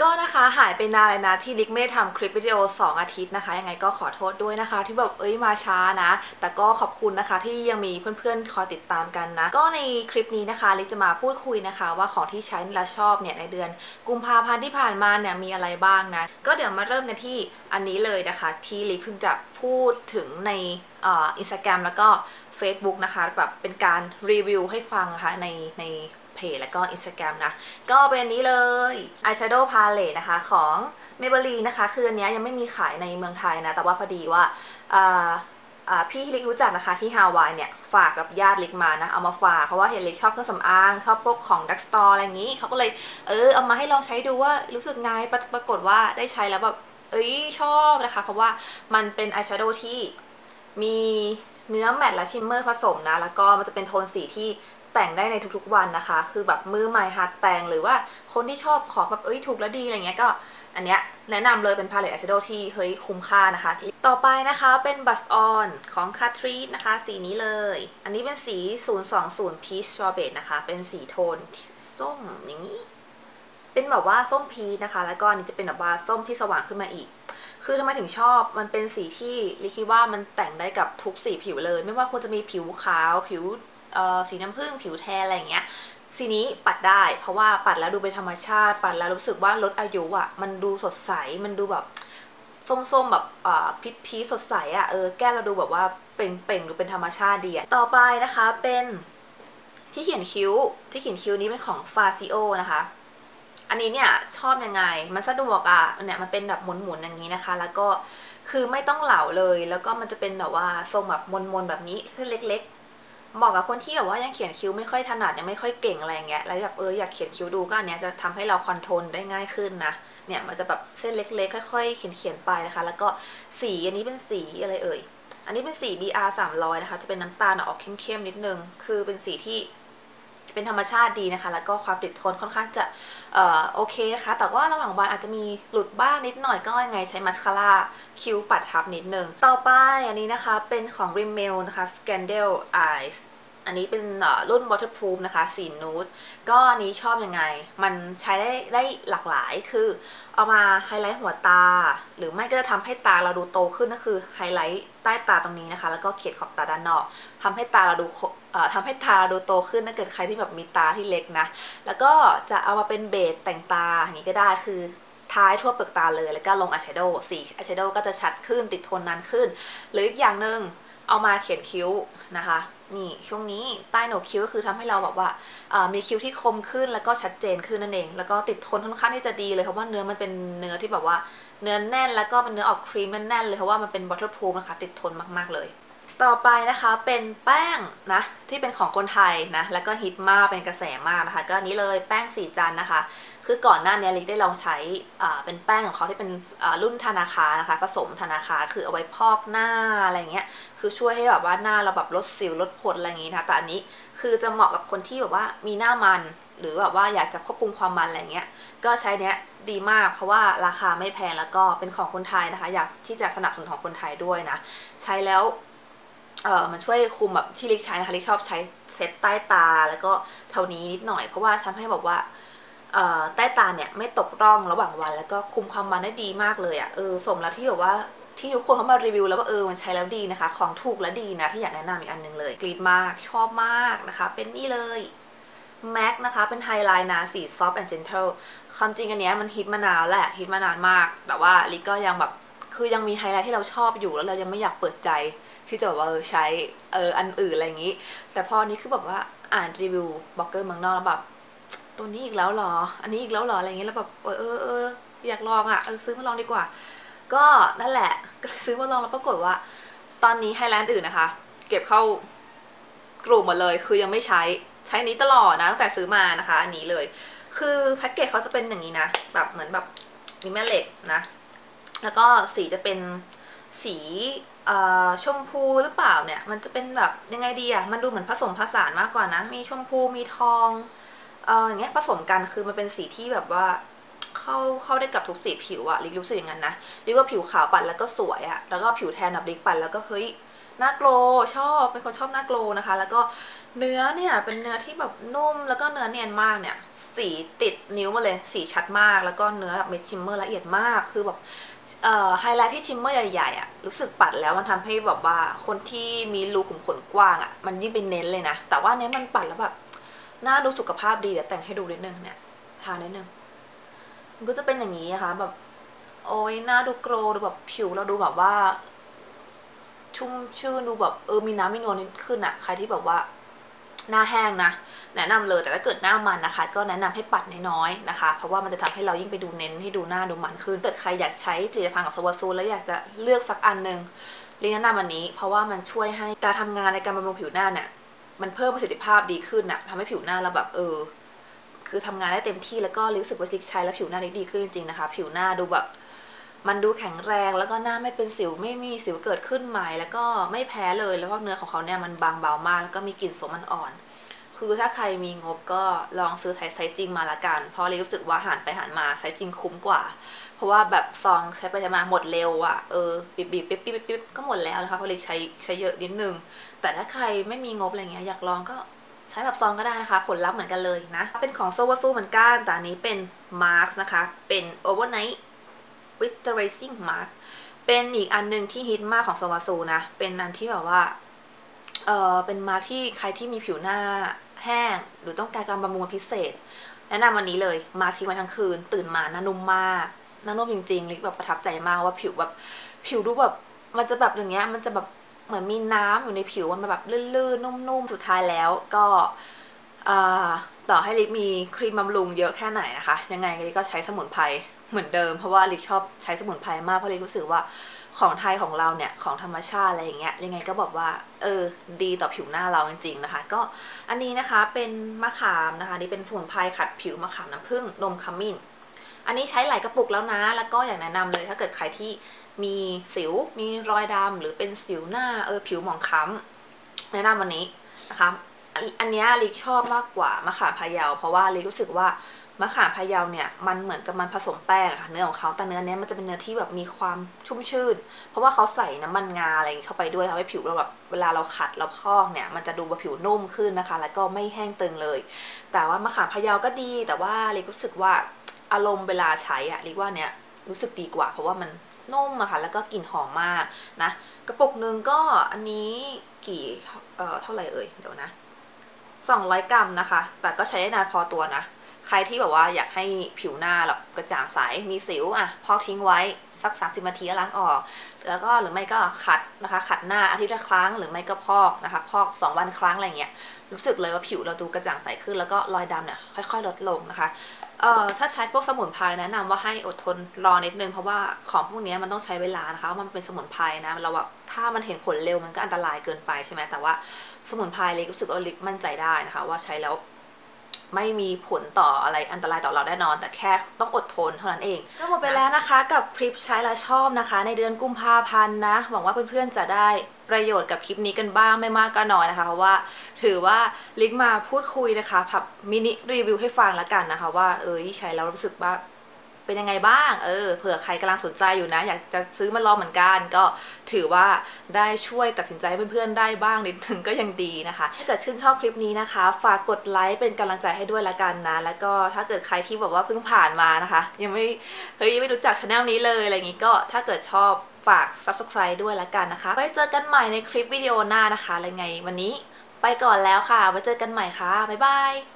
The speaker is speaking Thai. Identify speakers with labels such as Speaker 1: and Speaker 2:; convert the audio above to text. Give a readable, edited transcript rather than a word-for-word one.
Speaker 1: ก็นะคะหายไปนานเลยนะที่ลิกไม่ได้ทำคลิปวิดีโอ2อาทิตย์นะคะยังไงก็ขอโทษด้วยนะคะที่แบบมาช้านะแต่ก็ขอบคุณนะคะที่ยังมีเพื่อนๆคอยติดตามกันนะก็ในคลิปนี้นะคะลิกจะมาพูดคุยนะคะว่าของที่ใช้และชอบเนี่ยในเดือนกุมภาพันธ์ที่ผ่านมาเนี่ยมีอะไรบ้างนะก็เดี๋ยวมาเริ่มกันที่อันนี้เลยนะคะที่ลิกเพิ่งจะพูดถึงในInstagram แล้วก็ Facebook นะคะแบบเป็นการรีวิวให้ฟังค่ะในเพจแล้วก็ Instagram นะก็เป็นอันนี้เลย Eyeshadow Palette นะคะของ Maybelline นะคะคืออันนี้ยังไม่มีขายในเมืองไทยนะแต่ว่าพอดีว่าพี่ลิกรู้จักนะคะที่ฮาวายเนี่ยฝากกับญาติลิกมานะเอามาฝากเพราะว่าเห็นลิกชอบเครื่องสำอางชอบพวกของดักสตอร์อะไรอย่างนี้เขาก็เลยเอามาให้ลองใช้ดูว่ารู้สึกไงปรากฏว่าได้ใช้แล้วแบบชอบนะคะเพราะว่ามันเป็นอายแชโดว์ที่มีเนื้อแมตต์และชิมเมอร์ผสมนะแล้วก็มันจะเป็นโทนสีที่แต่งได้ในทุกๆวันนะคะคือแบบมือใหม่หัดแต่งหรือว่าคนที่ชอบของแบบถูกและดีอะไรเงี้ยก็อันเนี้ยแนะนำเลยเป็นพาเลตอายแชโดว์ที่คุ้มค่านะคะต่อไปนะคะเป็นบัสออนของ Catrice นะคะสีนี้เลยอันนี้เป็นสี020 Peach Sorbet นะคะเป็นสีโทนส้มอย่างนี้เป็นแบบว่าส้มพีชนะคะแล้วก็อันนี้จะเป็นแบบว่าส้มที่สว่างขึ้นมาอีกคือทำไมถึงชอบมันเป็นสีที่ลิคิดว่ามันแต่งได้กับทุกสีผิวเลยไม่ว่าคุณจะมีผิวขาวผิวสีน้ำผึ้งผิวแทนอะไรอย่างเงี้ยสีนี้ปัดได้เพราะว่าปัดแล้วดูเป็นธรรมชาติปัดแล้วรู้สึกว่าลดอายุอ่ะมันดูสดใสมันดูแบบส้มๆแบบพีชสดใสอ่ะแก้มเราดูแบบว่าเปล่งๆดูเป็นธรรมชาติดีต่อไปนะคะเป็นที่เขียนคิ้วนี้เป็นของ Facio นะคะอันนี้เนี่ยชอบยังไงมันสะดวกอ่ะเนี่ยมันเป็นแบบหมุนๆอย่างนี้นะคะแล้วก็คือไม่ต้องเหลาเลยแล้วก็มันจะเป็นแบบว่าทรงแบบมนๆแบบนี้เส้นเล็กๆเหมาะกับคนที่แบบว่ายังเขียนคิ้วไม่ค่อยถนัดยังไม่ค่อยเก่งอะไรเงี้ยแล้วแบบอยากเขียนคิ้วดูก็อันเนี้ยจะทำให้เราคอนโทรลได้ง่ายขึ้นนะเนี่ยมันจะแบบเส้นเล็กๆค่อยๆเขียนไปนะคะแล้วก็สีอันนี้เป็นสีอะไรอันนี้เป็นสี BR 300นะคะจะเป็นน้ำตาลออกเข้มๆนิดนึงคือเป็นสีที่เป็นธรรมชาติดีนะคะแล้วก็ความติดทนค่อนข้างจะโอเคนะคะแต่ว่าระหว่างวันอาจจะมีหลุดบ้างนิดหน่อยก็ยังไงใช้มัสคาร่าคิ้วปัดทับนิดนึงต่อไปอันนี้นะคะเป็นของ Rimmel นะคะ Scandal Eyes อันนี้เป็นรุ่น waterproof นะคะสีนูดก็อันนี้ชอบยังไงมันใช้ได้หลากหลายคือเอามาไฮไลท์หัวตาหรือไม่ก็จะทำให้ตาเราดูโตขึ้นก็คือไฮไลท์ใต้ตาตรงนี้นะคะแล้วก็เขียนขอบตาด้านนอกทำให้ตาเราดูโตขึ้นถ้าเกิดใครที่แบบมีตาที่เล็กนะแล้วก็จะเอามาเป็นเบสแต่งตาอย่างนี้ก็ได้คือท้ายทั่วเปลือกตาเลยแล้วก็ลงอายแชโดว์สีอายแชโดว์ก็จะชัดขึ้นติดทนนานขึ้นหรืออีกอย่างหนึ่งเอามาเขียนคิ้วนะคะนี่ช่วงนี้ใต้โหนกคิ้วก็คือทำให้เราแบบว่ามีคิ้วที่คมขึ้นแล้วก็ชัดเจนขึ้นนั่นเองแล้วก็ติดทนค่อนข้างที่จะดีเลยเพราะว่าเนื้อมันเป็นเนื้อที่แบบว่าเนื้อแน่นแล้วก็เป็นเนื้อออกครีมแน่นๆเลยเพราะว่ามันเป็น waterproof นะคะติดทนมากๆเลยต่อไปนะคะเป็นแป้งนะที่เป็นของคนไทยนะแล้วก็ฮิตมากเป็นกระแสมากนะคะก็นี้เลยแป้งสีจันนะคะคือก่อนหน้านี้ลิกได้ลองใช้เป็นแป้งของเขาที่เป็นรุ่นธนาคารนะคะผสมธนาคารคือเอาไว้พอกหน้าอะไรเงี้ยคือช่วยให้แบบว่าหน้าเราแบบลดสิวลดผดอะไรอย่างงี้นะแต่อันนี้คือจะเหมาะกับคนที่แบบว่ามีหน้ามันหรือแบบว่าอยากจะควบคุมความมันอะไรเงี้ยก็ใช้เนี้ยดีมากเพราะว่าราคาไม่แพงแล้วก็เป็นของคนไทยนะคะอยากที่จะสนับสนุนของคนไทยด้วยนะใช้แล้วมันช่วยคุมแบบที่ลิกใช้นะคะลิกชอบใช้เซตใต้ตาแล้วก็เท่านี้นิดหน่อยเพราะว่าทำให้บอกว่าใต้ตาเนี่ยไม่ตกร่องระหว่างวันแล้วก็คุมความมันได้ดีมากเลยอ่ะสมแล้วที่แบบว่าที่ทุกคนเขามารีวิวแล้วว่ามันใช้แล้วดีนะคะของถูกและดีนะที่อยากแนะนำอีกอันนึงเลยกรี๊ดมากชอบมากนะคะเป็นนี่เลยแม็กนะคะเป็นไฮไลท์นะสี soft and gentle ความจริงอันเนี้ยมันฮิตมานานแหละฮิตมานานมากแต่ว่าลิกก็ยังแบบคือยังมีไฮไลท์ที่เราชอบอยู่แล้วเรายังไม่อยากเปิดใจที่จะแบบว่าใช้อันอื่นอะไรอย่างนี้แต่พอนี้คือแบบว่าอ่านรีวิวบล็อกเกอร์เมืองนอกแล้วแบบตัวนี้อีกแล้วหรออันนี้อีกแล้วหรออะไรอย่างเงี้ยแล้วแบบอยากลองอ่ะซื้อมาลองดีกว่าก็นั่นแหละก็ซื้อมาลองแล้วปรากฏว่าตอนนี้ไฮไลท์อื่นนะคะเก็บเข้ากลุ่มหมดเลยคือยังไม่ใช้นี้ตลอดนะตั้งแต่ซื้อมานะคะอันนี้เลยคือแพ็กเกจเขาจะเป็นอย่างนี้นะแบบเหมือนแบบมีแม่เหล็กนะแล้วก็สีจะเป็นสีชมพูหรือเปล่าเนี่ยมันจะเป็นแบบยังไงดีมันดูเหมือนผสมผสานมากกว่านะมีชมพูมีทองอย่างเงี้ยผสมกันคือมันเป็นสีที่แบบว่าเข้าได้กับทุกสีผิวลิกรู้สึกอย่างนั้นนะลิกว่าผิวขาวปัดแล้วก็สวยแล้วก็ผิวแทนแบบลิกปัดแล้วก็เฮ้ยหน้าโกลชอบเป็นคนชอบหน้าโกลนะคะแล้วก็เนื้อเนี่ยเป็นเนื้อที่แบบนุ่มแล้วก็เนื้อเนียนมากเนี่ยสีติดนิ้วมาเลยสีชัดมากแล้วก็เนื้อแบบเม็ดชิมเมอร์ละเอียดมากคือแบบไฮไลท์ที่ชิมเมอร์ใหญ่ๆอ่ะรู้สึกปัดแล้วมันทำให้แบบว่าคนที่มีรูขุมขนกว้างอ่ะมันยิ่งเป็นเน้นเลยนะแต่ว่าเนี้ยมันปัดแล้วแบบหน้าดูสุขภาพดีเดี๋ยวแต่งให้ดูนิดนึงเนี่ยทานิดนึงมันก็จะเป็นอย่างนี้นะคะแบบโอ้ยหน้าดูโกลว์ดูแบบผิวเราดูแบบว่าชุ่มชื่นดูแบบมีน้ำมีนวลนิดขึ้นอะใครที่แบบว่าหน้าแห้งนะแนะนำเลยแต่ถ้าเกิดหน้ามันนะคะก็แนะนำให้ปัดน้อยๆนะคะเพราะว่ามันจะทำให้เรายิ่งไปดูเน้นให้ดูหน้าดูมันขึ้นเกิดใครอยากใช้ผลิตภัณฑ์ของสวาซูแล้วอยากจะเลือกสักอันหนึ่งลิงแนะนำอันนี้เพราะว่ามันช่วยให้การทำงานในการบำรุงผิวหน้าเนี่ยมันเพิ่มประสิทธิภาพดีขึ้นอะทำให้ผิวหน้าเราแบบคือทำงานได้เต็มที่แล้วก็รู้สึกว่าลิกใช้แล้วผิวหน้าดีขึ้นจริงๆนะคะผิวหน้าดูแบบมันดูแข็งแรงแล้วก็หน้าไม่เป็นสิวไม่มีสิวเกิดขึ้นใหม่แล้วก็ไม่แพ้เลยแล้วก็เนื้อของเขาเนี่ยมันบางเบามากแล้วก็มีกลิ่นโสมอ่อนคือถ้าใครมีงบก็ลองซื้อไซส์จริงมาละกันเพราะเลยรู้สึกว่าหันไปหันมาไซส์จริงคุ้มกว่าเพราะว่าแบบซองใช้ไปใช้มาหมดเร็วอ่ะบีบปิ๊บก็หมดแล้วนะคะเพราะเลยใช้เยอะนิดนึงแต่ถ้าใครไม่มีงบอะไรเงี้ยอยากลองก็ใช้แบบซองก็ได้นะคะผลลัพธ์เหมือนกันเลยนะเป็นของโซวาซูเหมือนกันแต่อันนี้เป็นมาร์คนะคะเป็น overnight with the racing mark เป็นอีกอันหนึ่งที่ฮิตมากของสวาซูนะเป็นอันที่แบบว่าเป็นมาร์คที่ใครที่มีผิวหน้าแห้งหรือต้องการการบำรุงพิเศษแนะนำวันนี้เลยมาร์คทิ้งไว้ทั้งคืนตื่นมาหน้านุ่มมากหน้านุ่มจริงๆลิกแบบประทับใจมากว่าผิวดูแบบมันจะแบบอย่างเงี้ยมันจะแบบเหมือนมีน้ำอยู่ในผิวมันแบบลื่นๆนุ่มๆสุดท้ายแล้วก็ต่อให้ลิกมีครีมบำรุงเยอะแค่ไหนนะคะยังไงลิกก็ใช้สมุนไพรเหมือนเดิมเพราะว่าลิกชอบใช้สมุนไพรมากเพราะลิกรู้สึกว่าของไทยของเราเนี่ยของธรรมชาติอะไรอย่างเงี้ยยังไงก็บอกว่าดีต่อผิวหน้าเราจริงๆนะคะก็อันนี้นะคะเป็นมะขามนะคะนี่เป็นสมุนไพรขัดผิวมะขามน้ำผึ้งนมขมิ้นอันนี้ใช้หลายกระปุกแล้วนะแล้วก็อยากแนะนำเลยถ้าเกิดใครที่มีสิวมีรอยดำหรือเป็นสิวหน้าผิวหมองคล้ำแนะนำวันนี้นะคะอันนี้ลิกชอบมากกว่ามะขามพะเยาเพราะว่าลิกรู้สึกว่ามะขามพะเยาเนี่ยมันเหมือนกับมันผสมแป้งค่ะเนื้อของเขาแต่เนื้อเนี้ยมันจะเป็นเนื้อที่แบบมีความชุ่มชื่นเพราะว่าเขาใส่น้ำมันงาอะไรเข้าไปด้วยทำให้ผิวเราแบบเวลาเราขัดเราพอกเนี่ยมันจะดูว่าผิวนุ่มขึ้นนะคะแล้วก็ไม่แห้งตึงเลยแต่ว่ามะขามพะเยาก็ดีแต่ว่าลิกรู้สึกว่าอารมณ์เวลาใช้อะลิกว่าเนี่ยรู้สึกดีกว่าเพราะว่ามันนุ่มอะค่ะแล้วก็กลิ่นหอมมากนะกระปุกนึงก็อันนี้กี่เท่าไหร่เดี๋ยวนะ200 กรัมนะคะแต่ก็ใช้ได้นานพอตัวนะใครที่แบบว่าอยากให้ผิวหน้าแบบกระจ่างใสมีสิวพอกทิ้งไว้สัก30 นาทีแล้วล้างออกแล้วก็หรือไม่ก็ขัดนะคะขัดหน้าอาทิตย์ละครั้งหรือไม่ก็พอกนะคะพอก2 วันครั้งอะไรเงี้ยรู้สึกเลยว่าผิวเราดูกระจ่างใสขึ้นแล้วก็รอยดำเนี่ยค่อยๆลดลงนะคะถ้าใช้พวกสมุนไพรแนะนำว่าให้อดทนรอนิดนึงเพราะว่าของพวกนี้มันต้องใช้เวลานะคะมันเป็นสมุนไพรนะเราแบบถ้ามันเห็นผลเร็วมันก็อันตรายเกินไปใช่ไหมแต่ว่าสมุนไพรเลยรู้สึกว่าลิกมั่นใจได้นะคะว่าใช้แล้วไม่มีผลต่ออะไรอันตรายต่อเราแน่นอนแต่แค่ต้องอดทนเท่านั้นเองก็หมดไปแล้วนะคะกับคลิปใช้และชอบนะคะในเดือนกุมภาพันธ์นะหวังว่าเพื่อนๆจะได้ประโยชน์กับคลิปนี้กันบ้างไม่มากก็น้อยนะคะเพราะว่าถือว่าลิกมาพูดคุยนะคะพับมินิรีวิวให้ฟังแล้วกันนะคะว่าใช้แล้วรู้สึกว่าเป็นยังไงบ้างเผื่อใครกำลังสนใจอยู่นะอยากจะซื้อมาลองเหมือนกันก็ถือว่าได้ช่วยตัดสินใจเพื่อนๆได้บ้างนิดนึงก็ยังดีนะคะถ้าเกิดชื่นชอบคลิปนี้นะคะฝากกดไลค์เป็นกำลังใจให้ด้วยละกันนะแล้วก็ถ้าเกิดใครที่บอกว่าเพิ่งผ่านมานะคะยังไม่รู้จักช anel นี้เลยอะไรอย่างนี้ก็ถ้าเกิดชอบฝาก subscribe ด้วยละกันนะคะไว้เจอกันใหม่ในคลิปวิดีโอหน้านะคะอะไรไงวันนี้ไปก่อนแล้วค่ะไว้เจอกันใหม่ค่ะบ๊ายบาย